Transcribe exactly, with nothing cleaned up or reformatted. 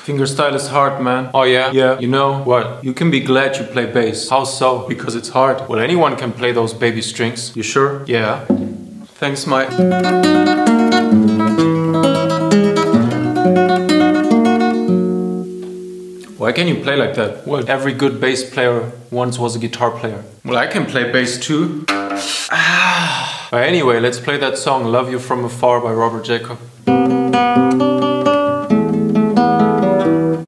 Fingerstyle is hard, man. Oh yeah? Yeah. You know what? You can be glad you play bass. How so? Because it's hard. Well, anyone can play those baby strings. You sure? Yeah. Thanks, Mike. Why can you play like that? Well, every good bass player once was a guitar player. Well, I can play bass too. Ah. But anyway, let's play that song Love You From Afar by Robert Jakob.